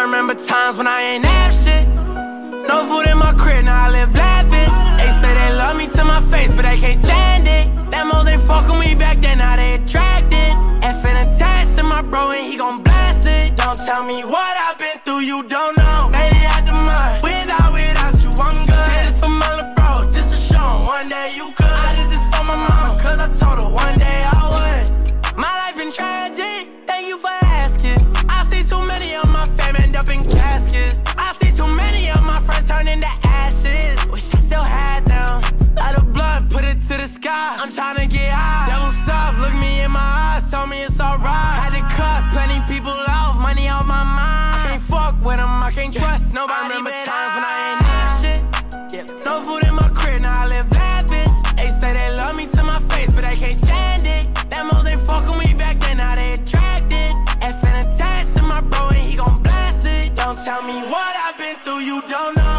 remember times when I ain't have shit. No food in my crib, now I live lavish. They say they love me to my face, but they can't stand it. Them hoes ain't fucking me back then, now they attracted. Effing attached to my bro and he gon' blast it. Don't tell me what I've been through, you don't know. Made it out the mud, without you, I'm good. Did it for my little bro, just to show him one day you could. I did this for my mama, cause I told her one day I would. My life been tragic, thank you for asking. I see too many of my fam end up in caskets. I see too many of my friends turn into ashes. Wish I still had them. Light a blunt, put it to the sky. I'm tryna get high. Devil's up, look me in my eyes, tell me it's alright. Had to cut plenty people off, money out my mind. I can't fuck with them, I can't trust nobody. I remember times when I ain't have shit. No food in my crib, now I live lavish. They say they love me to my face, but they can't stand it. Them hoes ain't fucking me back then, now they attracted. Effing attached to my bro and he gon' blast it. Don't tell me what I've been through, you don't know.